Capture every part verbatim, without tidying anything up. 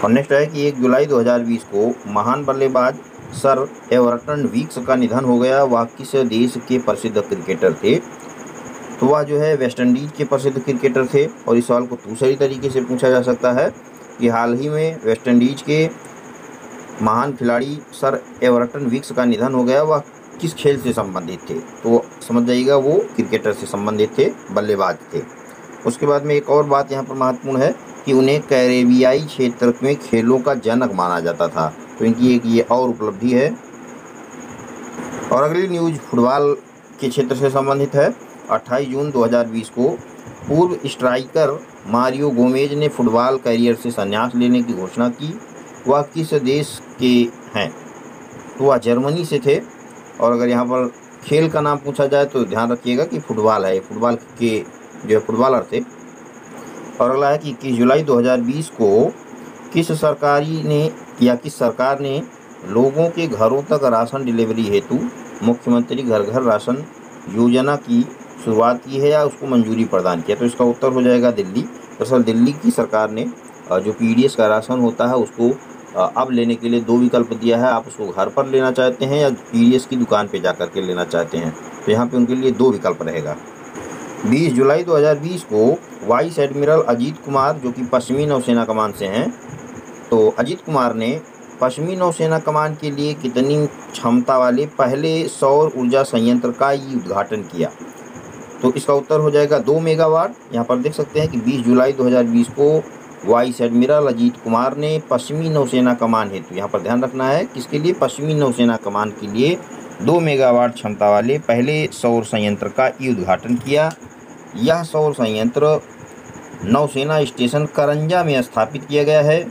और नेक्स्ट है कि एक जुलाई दो हज़ार बीस को महान बल्लेबाज सर एवर्टन वीक्स का निधन हो गया। वह किस देश के प्रसिद्ध क्रिकेटर थे? तो वह जो है वेस्ट इंडीज के प्रसिद्ध क्रिकेटर थे। और इस सवाल को दूसरी तरीके से पूछा जा सकता है कि हाल ही में वेस्ट इंडीज के महान खिलाड़ी सर एवर्टन वीक्स का निधन हो गया, वह किस खेल से संबंधित थे? तो समझ जाइएगा वो क्रिकेटर से संबंधित थे, बल्लेबाज थे। उसके बाद में एक और बात यहाँ पर महत्वपूर्ण है कि उन्हें कैरेबियाई क्षेत्र में खेलों का जनक माना जाता था। तो इनकी एक ये और उपलब्धि है। और अगली न्यूज फुटबॉल के क्षेत्र से संबंधित है। अट्ठाईस जून दो हज़ार बीस को पूर्व स्ट्राइकर मारियो गोमेज ने फुटबॉल करियर से संन्यास लेने की घोषणा की। वह किस देश के हैं? तो वह जर्मनी से थे। और अगर यहाँ पर खेल का नाम पूछा जाए तो ध्यान रखिएगा कि फुटबॉल है, फुटबॉल के जो है फुटबॉलर थे। और अगला है कि इक्कीस जुलाई दो हज़ार बीस को किस सरकारी ने या किस सरकार ने लोगों के घरों तक राशन डिलीवरी हेतु मुख्यमंत्री घर घर राशन योजना की शुरुआत की है या उसको मंजूरी प्रदान किया? तो इसका उत्तर हो जाएगा दिल्ली। दरअसल दिल्ली की सरकार ने जो पीडीएस का राशन होता है उसको अब लेने के लिए दो विकल्प दिया है। आप उसको घर पर लेना चाहते हैं या पीडीएस की दुकान पे जाकर के लेना चाहते हैं, तो यहाँ पे उनके लिए दो विकल्प रहेगा। बीस जुलाई दो हज़ार बीस को वाइस एडमिरल अजीत कुमार, जो कि पश्चिमी नौसेना कमान से हैं, तो अजीत कुमार ने पश्चिमी नौसेना कमान के लिए कितनी क्षमता वाले पहले सौर ऊर्जा संयंत्र का ही उद्घाटन किया? तो इसका उत्तर हो जाएगा दो मेगावाट। यहाँ पर देख सकते हैं कि बीस जुलाई दो हज़ार बीस को वाइस एडमिरल अजीत कुमार ने पश्चिमी नौसेना कमान हेतु, यहाँ पर ध्यान रखना है किसके लिए, पश्चिमी नौसेना कमान के लिए दो मेगावाट क्षमता वाले पहले सौर संयंत्र का ई उद्घाटन किया। यह सौर संयंत्र नौसेना स्टेशन करंजा में स्थापित किया गया है।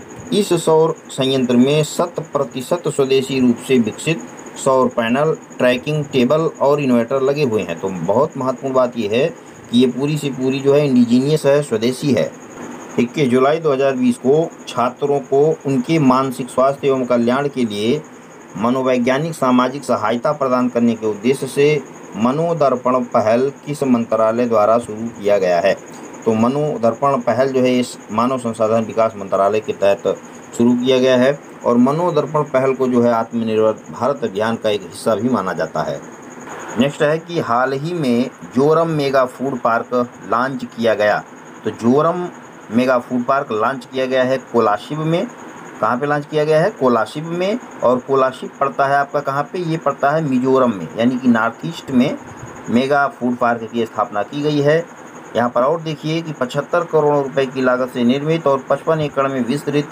इस सौर संयंत्र में शत प्रतिशत स्वदेशी रूप से विकसित सौर पैनल, ट्रैकिंग टेबल और इन्वर्टर लगे हुए हैं। तो बहुत महत्वपूर्ण बात यह है कि ये पूरी से पूरी जो है इंडिजीनियस है, स्वदेशी है। इक्कीस जुलाई दो हज़ार बीस को छात्रों को उनके मानसिक स्वास्थ्य एवं कल्याण के लिए मनोवैज्ञानिक सामाजिक सहायता प्रदान करने के उद्देश्य से मनोदर्पण पहल किस मंत्रालय द्वारा शुरू किया गया है? तो मनोदर्पण पहल जो है इस मानव संसाधन विकास मंत्रालय के तहत शुरू किया गया है। और मनोदर्पण पहल को जो है आत्मनिर्भर भारत अभियान का एक हिस्सा भी माना जाता है। नेक्स्ट है कि हाल ही में Zoram mega food park launch किया गया। तो Zoram mega food park launch किया गया है कोलाशिब में। कहाँ पे लॉन्च किया गया है? कोलाशिब में। और कोलाशिब पड़ता है आपका कहाँ पे? ये पड़ता है मिजोरम में, यानी कि नॉर्थ ईस्ट में मेगा फूड पार्क की स्थापना की गई है। यहाँ पर और देखिए कि पचहत्तर करोड़ रुपए की लागत से निर्मित और पचपन एकड़ में विस्तृत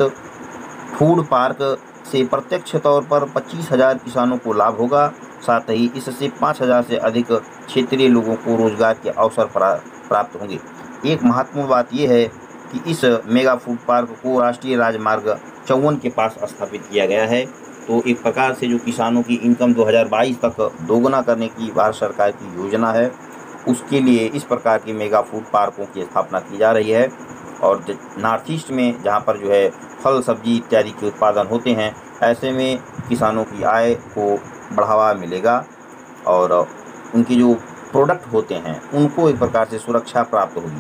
फूड पार्क से प्रत्यक्ष तौर पर पच्चीस हजार किसानों को लाभ होगा। साथ ही इससे पाँच हजार से अधिक क्षेत्रीय लोगों को रोजगार के अवसर प्राप्त होंगे। एक महत्वपूर्ण बात यह है कि इस मेगा फूड पार्क को राष्ट्रीय राजमार्ग चौवन के पास स्थापित किया गया है। तो एक प्रकार से जो किसानों की इनकम दो हज़ार बाईस तक दोगुना करने की भारत सरकार की योजना है, उसके लिए इस प्रकार की मेगा फूड पार्कों की स्थापना की जा रही है। और नॉर्थ ईस्ट में जहाँ पर जो है फल सब्जी इत्यादि के उत्पादन होते हैं, ऐसे में किसानों की आय को बढ़ावा मिलेगा और उनके जो प्रोडक्ट होते हैं उनको एक प्रकार से सुरक्षा प्राप्त होगी।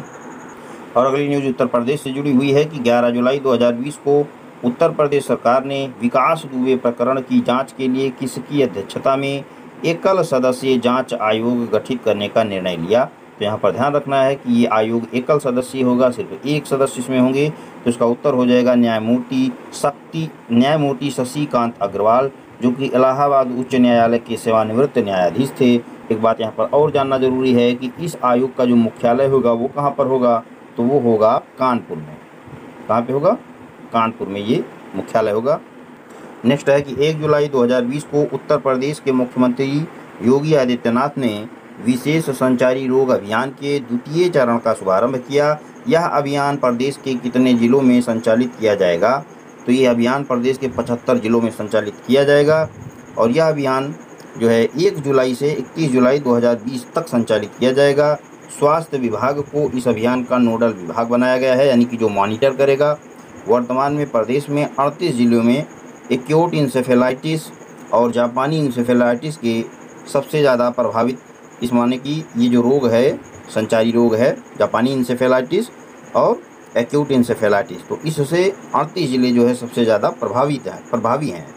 और अगली न्यूज उत्तर प्रदेश से जुड़ी हुई है कि ग्यारह जुलाई दो हज़ार बीस को उत्तर प्रदेश सरकार ने विकास दुबे प्रकरण की जांच के लिए किसकी अध्यक्षता में एकल सदस्यीय जांच आयोग गठित करने का निर्णय लिया? तो यहाँ पर ध्यान रखना है कि ये आयोग एकल सदस्यीय होगा, सिर्फ एक सदस्य इसमें होंगे। तो इसका उत्तर हो जाएगा न्यायमूर्ति शक्ति न्यायमूर्ति शशिकांत अग्रवाल, जो कि इलाहाबाद उच्च न्यायालय के सेवानिवृत्त न्यायाधीश थे। एक बात यहाँ पर और जानना जरूरी है कि इस आयोग का जो मुख्यालय होगा वो कहाँ पर होगा? तो वो होगा कानपुर में। कहाँ पे होगा? कानपुर में ये मुख्यालय होगा। नेक्स्ट है कि एक जुलाई दो हज़ार बीस को उत्तर प्रदेश के मुख्यमंत्री योगी आदित्यनाथ ने विशेष संचारी रोग अभियान के द्वितीय चरण का शुभारंभ किया। यह अभियान प्रदेश के कितने जिलों में संचालित किया जाएगा? तो ये अभियान प्रदेश के पचहत्तर जिलों में संचालित किया जाएगा। और यह अभियान जो है एक जुलाई से इक्कीस जुलाई दो हज़ार बीस तक संचालित किया जाएगा। स्वास्थ्य विभाग को इस अभियान का नोडल विभाग बनाया गया है, यानी कि जो मॉनिटर करेगा। वर्तमान में प्रदेश में अड़तीस जिलों में एक्यूट इंसेफेलाइटिस और जापानी इंसेफेलाइटिस के सबसे ज़्यादा प्रभावित, इस माने कि ये जो रोग है संचारी रोग है जापानी इंसेफेलाइटिस और एक्यूट इंसेफेलाइटिस। तो इससे अड़तीस जिले जो है सबसे ज़्यादा प्रभावित हैं प्रभावी हैं।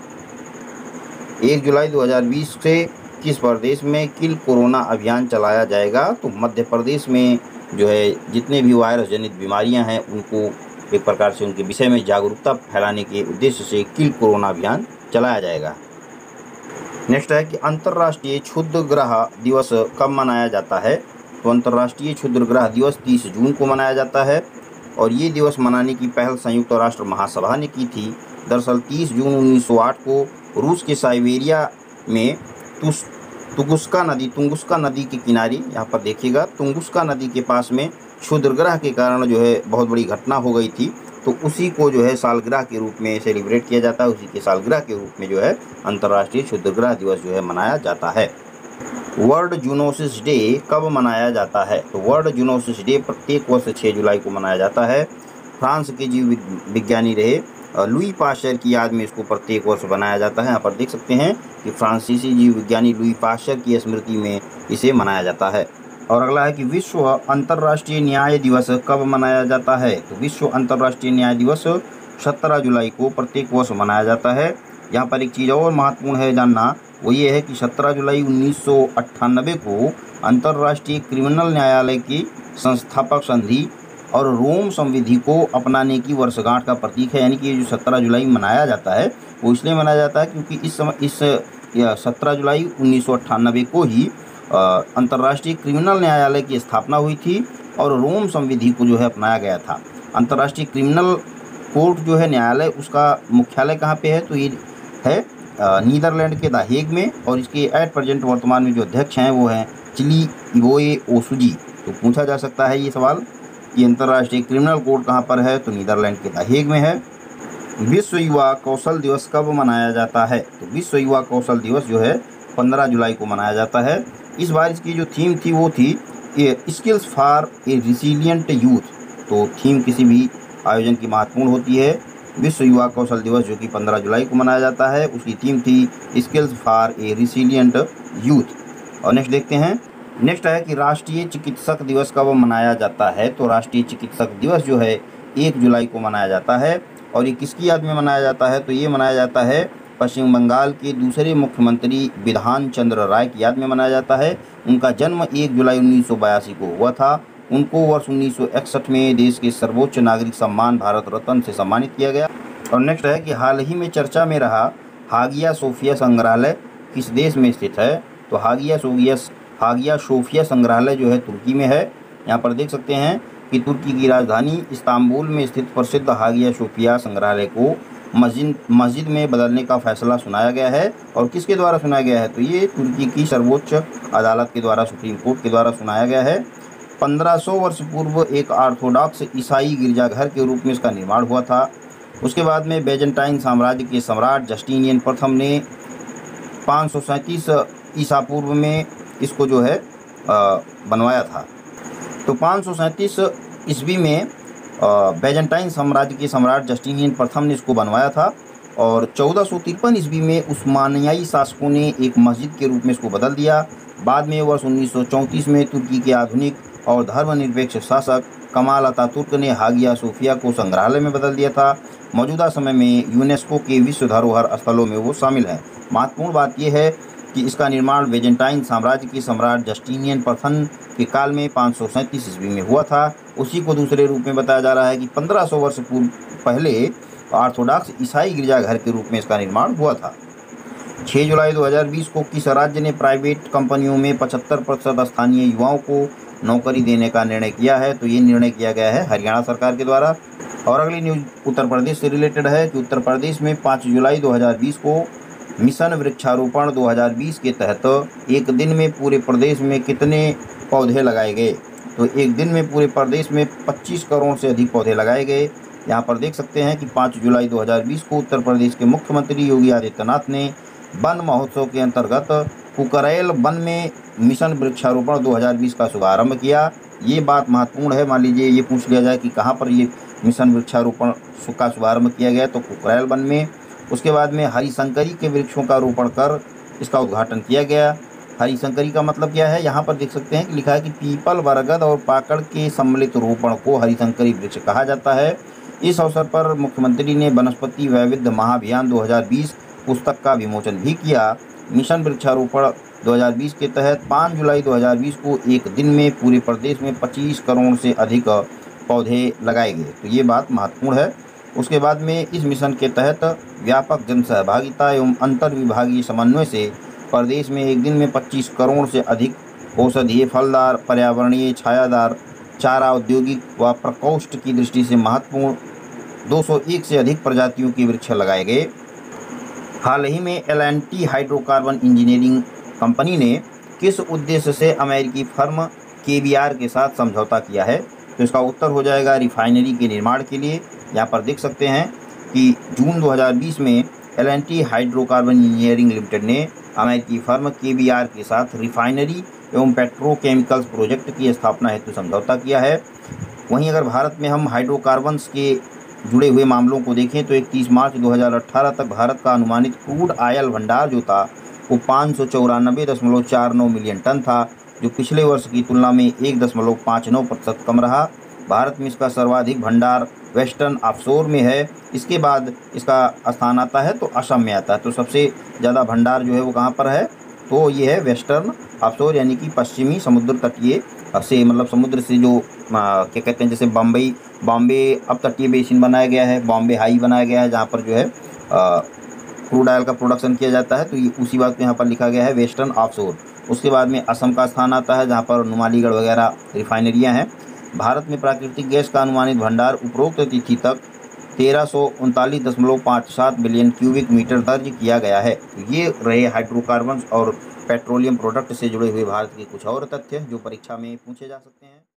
एक जुलाई दो हज़ार बीस से किस प्रदेश में किल कोरोना अभियान चलाया जाएगा? तो मध्य प्रदेश में जो है जितने भी वायरस जनित बीमारियां हैं उनको एक प्रकार से उनके विषय में जागरूकता फैलाने के उद्देश्य से किल कोरोना अभियान चलाया जाएगा। नेक्स्ट है कि अंतर्राष्ट्रीय क्षुद्रग्रह दिवस कब मनाया जाता है? तो अंतर्राष्ट्रीय क्षुद्रग्रह दिवस तीस जून को मनाया जाता है और ये दिवस मनाने की पहल संयुक्त राष्ट्र महासभा ने की थी। दरअसल तीस जून उन्नीस सौ आठ को रूस के साइबेरिया में तुस तुंगुस्का नदी तुंगुस्का नदी के किनारे, यहाँ पर देखिएगा, तुंगुस्का नदी के पास में क्षुद्रग्रह के कारण जो है बहुत बड़ी घटना हो गई थी। तो उसी को जो है सालगिरह के रूप में सेलिब्रेट किया जाता है। उसी के सालगिरह के रूप में जो है अंतर्राष्ट्रीय क्षुद्रग्रह दिवस जो है मनाया जाता है। वर्ल्ड जूनोसिस डे कब मनाया जाता है? तो वर्ल्ड जूनोसिस डे प्रत्येक वर्ष छः जुलाई को मनाया जाता है। फ्रांस के जीव विज्ञानी रहे लुई पाश्चर की याद में इसको प्रत्येक वर्ष बनाया जाता है। यहाँ पर देख सकते हैं कि फ्रांसीसी जीव विज्ञानी लुई पाश्चर की स्मृति में इसे मनाया जाता है। और अगला है कि विश्व अंतर्राष्ट्रीय न्याय दिवस कब मनाया जाता है? तो विश्व अंतर्राष्ट्रीय न्याय दिवस सत्रह जुलाई को प्रत्येक वर्ष मनाया जाता है। यहाँ पर एक चीज़ और महत्वपूर्ण है जानना, वो ये है कि सत्रह जुलाई उन्नीस सौ अट्ठानबे को अंतर्राष्ट्रीय क्रिमिनल न्यायालय की संस्थापक संधि और रोम संविधि को अपनाने की वर्षगांठ का प्रतीक है। यानी कि जो सत्रह जुलाई मनाया जाता है वो इसलिए मनाया जाता है क्योंकि इस समय इस सत्रह जुलाई उन्नीस सौ अट्ठानबे को ही अंतर्राष्ट्रीय क्रिमिनल न्यायालय की स्थापना हुई थी और रोम संविधि को जो है अपनाया गया था। अंतर्राष्ट्रीय क्रिमिनल कोर्ट जो है न्यायालय, उसका मुख्यालय कहाँ पे है? तो ये है नीदरलैंड के द हेग में और इसके एट प्रेजेंट वर्तमान में जो अध्यक्ष हैं वो हैं चिली इवोए ओसुजी। तो पूछा जा सकता है ये सवाल कि अंतर्राष्ट्रीय क्रिमिनल कोर्ट कहाँ पर है? तो नीदरलैंड के द हेग में है। विश्व युवा कौशल दिवस कब मनाया जाता है? तो विश्व युवा कौशल दिवस जो है पंद्रह जुलाई को मनाया जाता है। इस बार इसकी जो थीम थी वो थी skills for a resilient youth. तो थीम किसी भी आयोजन की महत्वपूर्ण होती है। विश्व युवा कौशल दिवस जो कि पंद्रह जुलाई को मनाया जाता है, उसकी थीम थी skills for a resilient youth. और नेक्स्ट देखते हैं, नेक्स्ट है कि राष्ट्रीय चिकित्सक दिवस कब मनाया जाता है? तो राष्ट्रीय चिकित्सक दिवस जो है एक जुलाई को मनाया जाता है और ये किसकी याद में मनाया जाता है? तो ये मनाया जाता है पश्चिम बंगाल के दूसरे मुख्यमंत्री बिधान चंद्र राय की याद में मनाया जाता है। उनका जन्म एक जुलाई उन्नीस सौ बयासी को हुआ था। उनको वर्ष उन्नीस सौ इकसठ में देश के सर्वोच्च नागरिक सम्मान भारत रत्न से सम्मानित किया गया। और नेक्स्ट है कि हाल ही में चर्चा में रहा हागिया सोफिया संग्रहालय किस देश में स्थित है? तो हागिया सोफिया हागिया सोफिया संग्रहालय जो है तुर्की में है। यहाँ पर देख सकते हैं कि तुर्की की राजधानी इस्तांबुल में स्थित प्रसिद्ध हागिया सोफिया संग्रहालय को मस्जिद मस्जिद में बदलने का फैसला सुनाया गया है। और किसके द्वारा सुनाया गया है? तो ये तुर्की की सर्वोच्च अदालत के द्वारा, सुप्रीम कोर्ट के द्वारा सुनाया गया है। पंद्रह सौ वर्ष पूर्व एक ऑर्थोडॉक्स ईसाई गिरजाघर के रूप में इसका निर्माण हुआ था। उसके बाद में बेजेंटाइन साम्राज्य के सम्राट जस्टिनियन प्रथम ने पाँच सौ सैंतीस ईसा पूर्व में इसको जो है बनवाया था। तो पाँच सौ सैंतीस ईस्वी में बेजेंटाइन साम्राज्य के सम्राट जस्टिनियन प्रथम ने इसको बनवाया था और चौदह सौ तिरपन ईस्वी में उस्मानियाई शासकों ने एक मस्जिद के रूप में इसको बदल दिया। बाद में वर्ष उन्नीस सौ चौंतीस में तुर्की के आधुनिक और धर्मनिरपेक्ष शासक कमाल अतातुर्क ने हागिया सोफिया को संग्रहालय में बदल दिया था। मौजूदा समय में यूनेस्को के विश्व धरोहर स्थलों में वो शामिल है। महत्वपूर्ण बात यह है कि इसका निर्माण बेजेंटाइन साम्राज्य के सम्राट जस्टिनियन प्रथम के काल में पाँच सौ सैंतीस ईस्वी में हुआ था। उसी को दूसरे रूप में बताया जा रहा है कि पंद्रह सौ वर्ष पूर्व पहले ऑर्थोडॉक्स ईसाई गिरजाघर के रूप में इसका निर्माण हुआ था। छह जुलाई दो हज़ार बीस को किस राज्य ने प्राइवेट कंपनियों में पचहत्तर प्रतिशत स्थानीय युवाओं को नौकरी देने का निर्णय किया है? तो ये निर्णय किया गया है हरियाणा सरकार के द्वारा। और अगली न्यूज उत्तर प्रदेश से रिलेटेड है कि उत्तर प्रदेश में पाँच जुलाई दो हज़ार बीस को मिशन वृक्षारोपण दो हज़ार बीस के तहत एक दिन में पूरे प्रदेश में कितने पौधे लगाए गए? तो एक दिन में पूरे प्रदेश में पच्चीस करोड़ से अधिक पौधे लगाए गए। यहाँ पर देख सकते हैं कि पाँच जुलाई दो हज़ार बीस को उत्तर प्रदेश के मुख्यमंत्री योगी आदित्यनाथ ने वन महोत्सव के अंतर्गत कुकरेल वन में मिशन वृक्षारोपण दो हज़ार बीस का शुभारंभ किया। ये बात महत्वपूर्ण है। मान लीजिए ये पूछ लिया जाए कि कहाँ पर ये मिशन वृक्षारोपण का शुभारंभ किया गया, तो कुकरेल वन में। उसके बाद में हरिशंकरी के वृक्षों का रोपण कर इसका उद्घाटन किया गया। हरिशंकरी का मतलब क्या है, यहाँ पर देख सकते हैं कि लिखा है कि पीपल, बरगद और पाकड़ के सम्मिलित रोपण को हरिशंकरी वृक्ष कहा जाता है। इस अवसर पर मुख्यमंत्री ने वनस्पति वैविध्य महाअभियान दो हज़ार बीस पुस्तक का विमोचन भी किया। मिशन वृक्षारोपण दो हज़ार बीस के तहत पाँच जुलाई दो हज़ार बीस को एक दिन में पूरे प्रदेश में पच्चीस करोड़ से अधिक पौधे लगाए गए, तो ये बात महत्वपूर्ण है। उसके बाद में इस मिशन के तहत व्यापक जन सहभागिता एवं अंतर विभागीय समन्वय से प्रदेश में एक दिन में पच्चीस करोड़ से अधिक औषधीय, फलदार, पर्यावरणीय, छायादार, चारा, औद्योगिक व प्रकोष्ठ की दृष्टि से महत्वपूर्ण दो सौ एक से अधिक प्रजातियों के वृक्ष लगाए गए। हाल ही में L and T hydrocarbon engineering company ने किस उद्देश्य से अमेरिकी फर्म के बी आर के साथ समझौता किया है, तो इसका उत्तर हो जाएगा रिफाइनरी के निर्माण के लिए। यहाँ पर देख सकते हैं कि जून दो हज़ार बीस में L and T hydrocarbon engineering limited ने अमेरिकी फर्म के बी आर के साथ रिफाइनरी एवं पेट्रोकेमिकल्स प्रोजेक्ट की स्थापना हेतु समझौता किया है। वहीं अगर भारत में हम हाइड्रोकार्बन्स के जुड़े हुए मामलों को देखें तो इकतीस मार्च दो हज़ार अठारह तक भारत का अनुमानित क्रूड ऑयल भंडार जो था वो पाँच सौ चौरानबे दशमलव चार नौ मिलियन टन था, जो पिछले वर्ष की तुलना में एक दशमलव पाँच नौ प्रतिशत कम रहा। भारत में इसका सर्वाधिक भंडार वेस्टर्न ऑफशोर में है। इसके बाद इसका स्थान आता है तो असम में आता है। तो सबसे ज़्यादा भंडार जो है वो कहाँ पर है, तो ये है वेस्टर्न ऑफशोर, यानी कि पश्चिमी समुद्र तटीय से, मतलब समुद्र से जो आ, क्या कहते हैं, जैसे बम्बई बॉम्बे अब तटीय बेसिन बनाया गया है, बॉम्बे हाई बनाया गया है, जहाँ पर जो है क्रूड ऑयल का प्रोडक्शन किया जाता है, तो ये उसी बात को यहाँ पर लिखा गया है वेस्टर्न ऑफशोर। उसके बाद में असम का स्थान आता है, जहाँ पर नुमालीगढ़ वगैरह रिफाइनरियाँ हैं। भारत में प्राकृतिक गैस का अनुमानित भंडार उपरोक्त तिथि तक तेरह सौ उनतालीस दशमलव पाँच सात बिलियन क्यूबिक मीटर दर्ज किया गया है। तो ये रहे हाइड्रोकार्बन और पेट्रोलियम प्रोडक्ट से जुड़े हुए भारत के कुछ और तथ्य जो परीक्षा में पूछे जा सकते हैं।